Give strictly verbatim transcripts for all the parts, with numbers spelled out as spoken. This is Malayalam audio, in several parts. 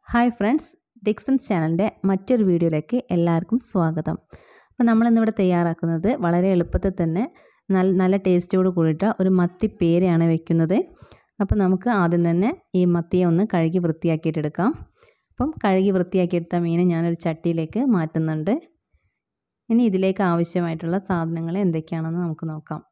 Hi friends, Diksns ചാനലിന്റെ മറ്റൊരു വീഡിയോയിലേക്ക് എല്ലാവർക്കും സ്വാഗതം. അപ്പോൾ നമ്മൾ ഇന്ന് ഇവിടെ തയ്യാറാക്കുന്നത് വളരെ എളുപ്പത്തിൽ തന്നെ നല്ല നല്ല ടേസ്റ്റോട് കൂടിയിട്ട് ഒരു മത്തി പേരയാണ് വെക്കുന്നത്. അപ്പോൾ നമുക്ക് ആദ്യം തന്നെ ഈ മത്തിയെ ഒന്ന് കഴുകി വൃത്തിയാക്കിയിട്ട് എടുക്കാം. അപ്പം കഴുകി വൃത്തിയാക്കി എടുത്ത മീനെ ഞാൻ ഒരു ചട്ടിയിലേക്ക് മാറ്റുന്നുണ്ട്. ഇനി ഇതിലേക്ക് ആവശ്യമായിട്ടുള്ള സാധനങ്ങൾ എന്തൊക്കെയാണെന്ന് നമുക്ക് നോക്കാം.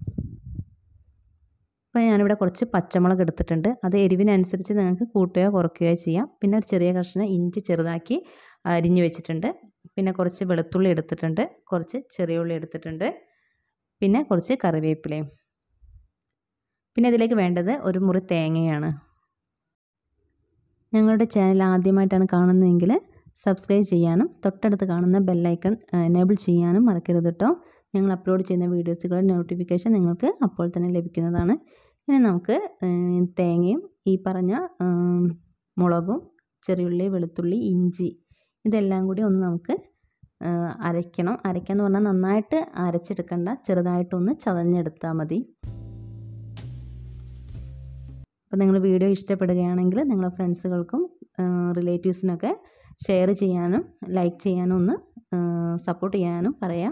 അപ്പോൾ ഞാനിവിടെ കുറച്ച് പച്ചമുളക് എടുത്തിട്ടുണ്ട്. അത് എരിവിനനുസരിച്ച് നിങ്ങൾക്ക് കൂട്ടുകയോ കുറയ്ക്കുകയോ ചെയ്യാം. പിന്നെ ഒരു ചെറിയ കഷ്ണം ഇഞ്ചി ചെറുതാക്കി അരിഞ്ഞു വെച്ചിട്ടുണ്ട്. പിന്നെ കുറച്ച് വെളുത്തുള്ളി എടുത്തിട്ടുണ്ട്, കുറച്ച് ചെറിയ ഉള്ളി എടുത്തിട്ടുണ്ട്, പിന്നെ കുറച്ച് കറിവേപ്പിലയും. പിന്നെ ഇതിലേക്ക് വേണ്ടത് ഒരു മുറി തേങ്ങയാണ്. ഞങ്ങളുടെ ചാനൽ ആദ്യമായിട്ടാണ് കാണുന്നതെങ്കിൽ സബ്സ്ക്രൈബ് ചെയ്യാനും തൊട്ടടുത്ത് കാണുന്ന ബെല്ലൈക്കൺ എനേബിൾ ചെയ്യാനും മറക്കരുത് കേട്ടോ. ഞങ്ങൾ അപ്ലോഡ് ചെയ്യുന്ന വീഡിയോസുകളുടെ നോട്ടിഫിക്കേഷൻ നിങ്ങൾക്ക് അപ്പോൾ തന്നെ ലഭിക്കുന്നതാണ്. ഇനി നമുക്ക് തേങ്ങയും ഈ പറഞ്ഞ മുളകും ചെറിയുള്ളി വെളുത്തുള്ളി ഇഞ്ചി ഇതെല്ലാം കൂടി ഒന്ന് നമുക്ക് അരയ്ക്കണം. അരയ്ക്കാന്ന് പറഞ്ഞാൽ നന്നായിട്ട് അരച്ചെടുക്കണ്ട, ചെറുതായിട്ടൊന്ന് ചതഞ്ഞെടുത്താൽ മതി. അപ്പോൾ നിങ്ങൾ വീഡിയോ ഇഷ്ടപ്പെടുകയാണെങ്കിൽ നിങ്ങളുടെ ഫ്രണ്ട്സുകൾക്കും റിലേറ്റീവ്സിനൊക്കെ ഷെയർ ചെയ്യാനും ലൈക്ക് ചെയ്യാനും ഒന്ന് സപ്പോർട്ട് ചെയ്യാനും പറയാം.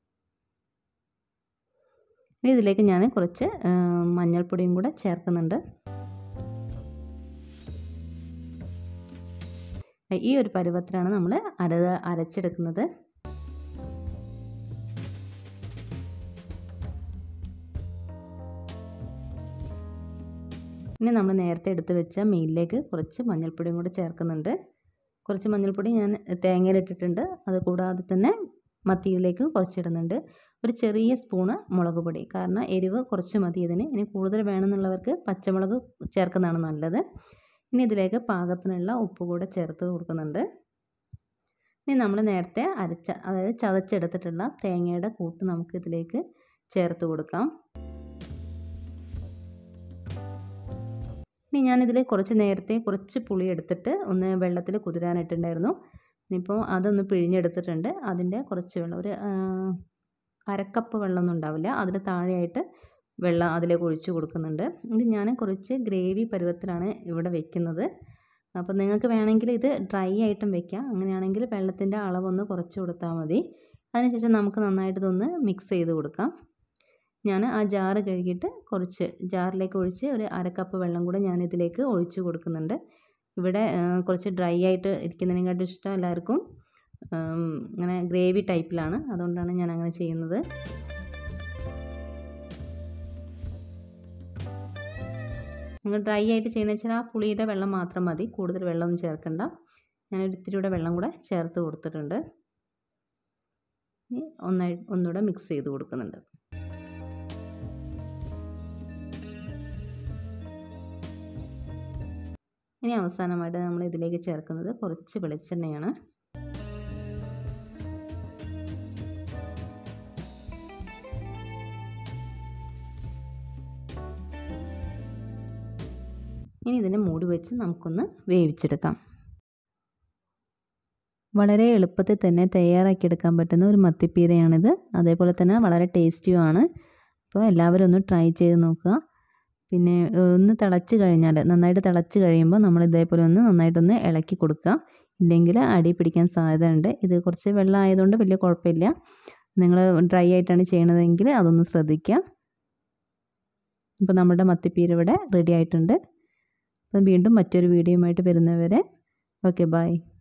ഇനി ഇതിലേക്ക് ഞാൻ കുറച്ച് മഞ്ഞൾപ്പൊടിയും കൂടെ ചേർക്കുന്നുണ്ട്. ഈ ഒരു പരുവത്തിലാണ് നമ്മൾ അര അരച്ചെടുക്കുന്നത്. ഇനി നമ്മൾ നേരത്തെ എടുത്ത് വെച്ച മീനിലേക്ക് കുറച്ച് മഞ്ഞൾപ്പൊടിയും കൂടെ ചേർക്കുന്നുണ്ട്. കുറച്ച് മഞ്ഞൾപ്പൊടി ഞാൻ തേങ്ങയിലിട്ടിട്ടുണ്ട്. അത് കൂടാതെ തന്നെ മത്തിയിലേക്ക് കുറച്ചിടുന്നുണ്ട്. ഒരു ചെറിയ സ്പൂണ് മുളക് പൊടി, കാരണം എരിവ് കുറച്ച് മതി ഇതിന്. ഇനി കൂടുതൽ വേണമെന്നുള്ളവർക്ക് പച്ചമുളക് ചേർക്കുന്നതാണ് നല്ലത്. ഇനി ഇതിലേക്ക് പാകത്തിനുള്ള ഉപ്പ് കൂടെ ചേർത്ത് കൊടുക്കുന്നുണ്ട്. ഇനി നമ്മൾ നേരത്തെ അരച്ച അതായത് ചതച്ചെടുത്തിട്ടുള്ള തേങ്ങയുടെ കൂട്ട് നമുക്ക് ഇതിലേക്ക് ചേർത്ത് കൊടുക്കാം. ഇനി ഞാനിതിൽ കുറച്ച് നേരത്തെ കുറച്ച് പുളി എടുത്തിട്ട് ഒന്ന് വെള്ളത്തിൽ കുതിരാനിട്ടുണ്ടായിരുന്നു. ഇനിയിപ്പോൾ അതൊന്ന് പിഴിഞ്ഞെടുത്തിട്ടുണ്ട്. അതിൻ്റെ കുറച്ച് വെള്ളം, ഒരു അരക്കപ്പ് വെള്ളമൊന്നും ഉണ്ടാവില്ല, അതിന് താഴെയായിട്ട് വെള്ളം അതിലേക്ക് ഒഴിച്ച് കൊടുക്കുന്നുണ്ട്. ഇത് ഞാൻ കുറച്ച് ഗ്രേവി പരുവത്തിലാണ് ഇവിടെ വെക്കുന്നത്. അപ്പോൾ നിങ്ങൾക്ക് വേണമെങ്കിൽ ഇത് ഡ്രൈ ആയിട്ടും വെക്കാം. അങ്ങനെയാണെങ്കിൽ വെള്ളത്തിൻ്റെ അളവൊന്ന് കുറച്ച് കൊടുത്താൽ മതി. അതിനുശേഷം നമുക്ക് നന്നായിട്ട് ഇതൊന്ന് മിക്സ് ചെയ്ത് കൊടുക്കാം. ഞാൻ ആ ജാറ് കഴുകിയിട്ട് കുറച്ച് ജാറിലേക്ക് ഒഴിച്ച് ഒരു അരക്കപ്പ് വെള്ളം കൂടെ ഞാൻ ഇതിലേക്ക് ഒഴിച്ച് കൊടുക്കുന്നുണ്ട്. ഇവിടെ കുറച്ച് ഡ്രൈ ആയിട്ട് ഇരിക്കുന്നതിനെക്കാട്ടും ഇഷ്ടം എല്ലാവർക്കും ഇങ്ങനെ ഗ്രേവി ടൈപ്പിലാണ്, അതുകൊണ്ടാണ് ഞാൻ അങ്ങനെ ചെയ്യുന്നത്. നിങ്ങൾ ഡ്രൈ ആയിട്ട് ചെയ്യുന്ന വെച്ചാൽ ആ പുളിയുടെ വെള്ളം മാത്രം മതി, കൂടുതൽ വെള്ളമൊന്നും ചേർക്കണ്ട. ഞാനൊരു ഇത്തിരി കൂടെ വെള്ളം കൂടെ ചേർത്ത് കൊടുത്തിട്ടുണ്ട്. ഒന്നായി ഒന്നുകൂടെ മിക്സ് ചെയ്ത് കൊടുക്കുന്നുണ്ട്. ഇനി അവസാനമായിട്ട് നമ്മൾ ഇതിലേക്ക് ചേർക്കുന്നത് കുറച്ച് വെളിച്ചെണ്ണയാണ്. ഇനി ഇതിനെ മൂടി വെച്ച് നമുക്കൊന്ന് വേവിച്ചെടുക്കാം. വളരെ എളുപ്പത്തിൽ തന്നെ തയ്യാറാക്കിയെടുക്കാൻ പറ്റുന്ന ഒരു മത്തിപ്പീരയാണിത്. അതേപോലെ തന്നെ വളരെ ടേസ്റ്റിയുമാണ്. അപ്പോൾ എല്ലാവരും ഒന്ന് ട്രൈ ചെയ്ത് നോക്കുക. പിന്നെ ഒന്ന് തിളച്ച് കഴിഞ്ഞാൽ, നന്നായിട്ട് തിളച്ച് കഴിയുമ്പോൾ നമ്മൾ ഇതേപോലെ ഒന്ന് നന്നായിട്ടൊന്ന് ഇളക്കി കൊടുക്കുക. ഇല്ലെങ്കിൽ അടി പിടിക്കാൻ സാധ്യതയുണ്ട്. ഇത് കുറച്ച് വെള്ളം ആയതുകൊണ്ട് വലിയ കുഴപ്പമില്ല. നിങ്ങൾ ഡ്രൈ ആയിട്ടാണ് ചെയ്യണതെങ്കിൽ അതൊന്ന് ശ്രദ്ധിക്കുക. ഇപ്പോൾ നമ്മുടെ മത്തിപ്പീര ഇവിടെ റെഡി ആയിട്ടുണ്ട്. അപ്പം വീണ്ടും മറ്റൊരു വീഡിയോയുമായിട്ട് വരുന്നവരെ ഓക്കെ ബൈ.